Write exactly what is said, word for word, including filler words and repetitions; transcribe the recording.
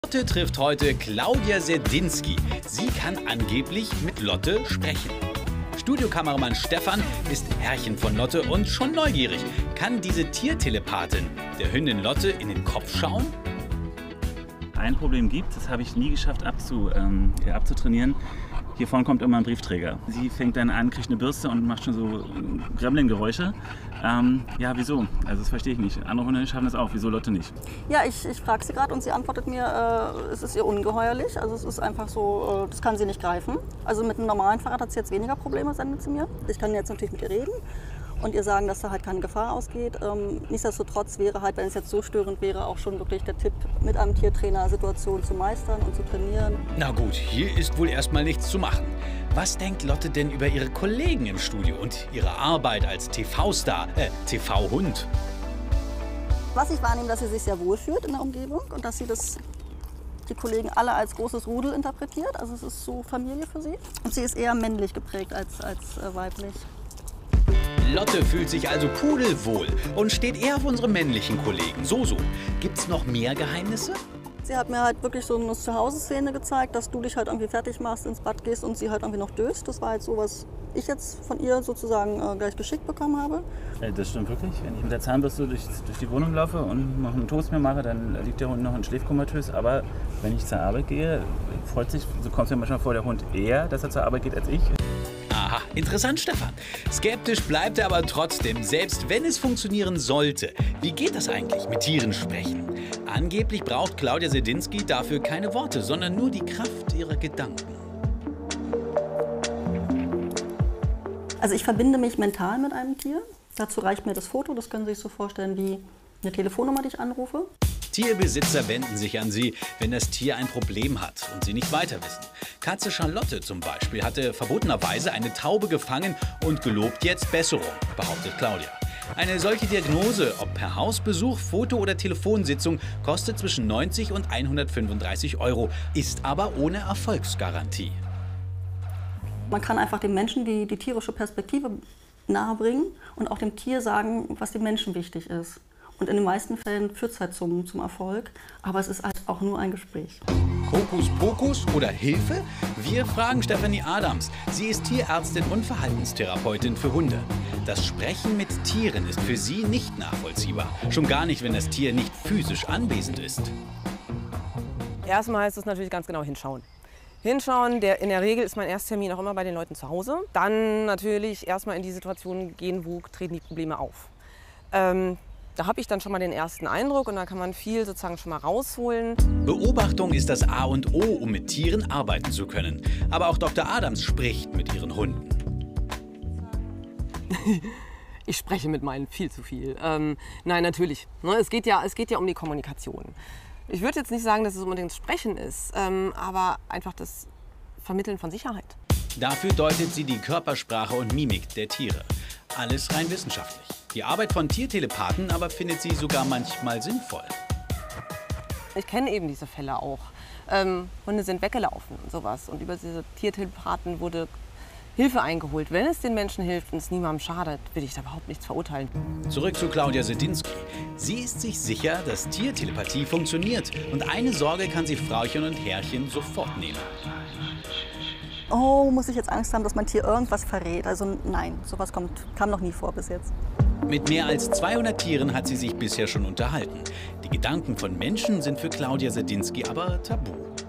Lotte trifft heute Claudia Sedinski. Sie kann angeblich mit Lotte sprechen. Studiokameramann Stefan ist Herrchen von Lotte und schon neugierig. Kann diese Tiertelepathin der Hündin Lotte in den Kopf schauen? Ein Problem gibt, das habe ich nie geschafft abzu, ähm, abzutrainieren. Hier vorne kommt immer ein Briefträger. Sie fängt dann an, kriegt eine Bürste und macht schon so Gremlin-Geräusche. Ähm, ja, wieso? Also das verstehe ich nicht. Andere Hunde schaffen das auch. Wieso Lotte nicht? Ja, ich, ich frage sie gerade und sie antwortet mir, äh, es ist ihr ungeheuerlich. Also es ist einfach so, äh, das kann sie nicht greifen. Also mit einem normalen Fahrrad hat sie jetzt weniger Probleme, sendet sie mir. Ich kann jetzt natürlich mit ihr reden und ihr sagen, dass da halt keine Gefahr ausgeht. Ähm, nichtsdestotrotz wäre halt, wenn es jetzt so störend wäre, auch schon wirklich der Tipp, mit einem Tiertrainer Situationen zu meistern und zu trainieren. Na gut, hier ist wohl erstmal nichts zu machen. Was denkt Lotte denn über ihre Kollegen im Studio und ihre Arbeit als T V-Star, äh, T V-Hund? Was ich wahrnehme, dass sie sich sehr wohl fühlt in der Umgebung und dass sie das, die Kollegen alle als großes Rudel interpretiert. Also es ist so Familie für sie. Und sie ist eher männlich geprägt als, als äh, weiblich. Lotte fühlt sich also pudelwohl und steht eher auf unsere männlichen Kollegen. So, so. Gibt's noch mehr Geheimnisse? Sie hat mir halt wirklich so eine Zuhause-Szene gezeigt, dass du dich halt irgendwie fertig machst, ins Bad gehst und sie halt irgendwie noch döst. Das war halt so, was ich jetzt von ihr sozusagen äh, gleich geschickt bekommen habe. Äh, das stimmt wirklich. Wenn ich mit der Zahnbürste durch, durch die Wohnung laufe und noch einen Toast mir mache, dann liegt der Hund noch in Schläfkomatös. Aber wenn ich zur Arbeit gehe, freut sich, so kommt es mir manchmal vor, der Hund eher, dass er zur Arbeit geht als ich. Aha, interessant, Stefan. Skeptisch bleibt er aber trotzdem, selbst wenn es funktionieren sollte. Wie geht das eigentlich mit Tieren sprechen? Angeblich braucht Claudia Sedinski dafür keine Worte, sondern nur die Kraft ihrer Gedanken. Also ich verbinde mich mental mit einem Tier. Dazu reicht mir das Foto, das können Sie sich so vorstellen wie eine Telefonnummer, die ich anrufe. Tierbesitzer wenden sich an sie, wenn das Tier ein Problem hat und sie nicht weiter wissen. Katze Charlotte zum Beispiel hatte verbotenerweise eine Taube gefangen und gelobt jetzt Besserung, behauptet Claudia. Eine solche Diagnose, ob per Hausbesuch, Foto- oder Telefonsitzung, kostet zwischen neunzig und hundertfünfunddreißig Euro, ist aber ohne Erfolgsgarantie. Man kann einfach dem Menschen die, die tierische Perspektive nahebringen und auch dem Tier sagen, was dem Menschen wichtig ist. Und in den meisten Fällen führt es halt zum, zum Erfolg, aber es ist halt auch nur ein Gespräch. Hokuspokus oder Hilfe? Wir fragen Stefanie Adams. Sie ist Tierärztin und Verhaltenstherapeutin für Hunde. Das Sprechen mit Tieren ist für sie nicht nachvollziehbar. Schon gar nicht, wenn das Tier nicht physisch anwesend ist. Erstmal heißt es natürlich ganz genau hinschauen. Hinschauen, der, in der Regel ist mein Ersttermin auch immer bei den Leuten zu Hause. Dann natürlich erstmal in die Situation gehen, wo treten die Probleme auf. Ähm, Da habe ich dann schon mal den ersten Eindruck und da kann man viel sozusagen schon mal rausholen. Beobachtung ist das A und O, um mit Tieren arbeiten zu können. Aber auch Doktor Adams spricht mit ihren Hunden. Ich spreche mit meinen viel zu viel. Ähm, nein, natürlich. Ne, es geht ja, es geht ja um die Kommunikation. Ich würde jetzt nicht sagen, dass es unbedingt das Sprechen ist, ähm, aber einfach das Vermitteln von Sicherheit. Dafür deutet sie die Körpersprache und Mimik der Tiere. Alles rein wissenschaftlich. Die Arbeit von Tiertelepathen aber findet sie sogar manchmal sinnvoll. Ich kenne eben diese Fälle auch. Ähm, Hunde sind weggelaufen und sowas. Und über diese Tiertelepathen wurde Hilfe eingeholt. Wenn es den Menschen hilft und es niemandem schadet, will ich da überhaupt nichts verurteilen. Zurück zu Claudia Sedinski. Sie ist sich sicher, dass Tiertelepathie funktioniert. Und eine Sorge kann sie Frauchen und Herrchen sofort nehmen. Oh, muss ich jetzt Angst haben, dass mein Tier irgendwas verrät? Also nein, sowas kommt, kam noch nie vor bis jetzt. Mit mehr als zweihundert Tieren hat sie sich bisher schon unterhalten. Die Gedanken von Menschen sind für Claudia Sedinski aber tabu.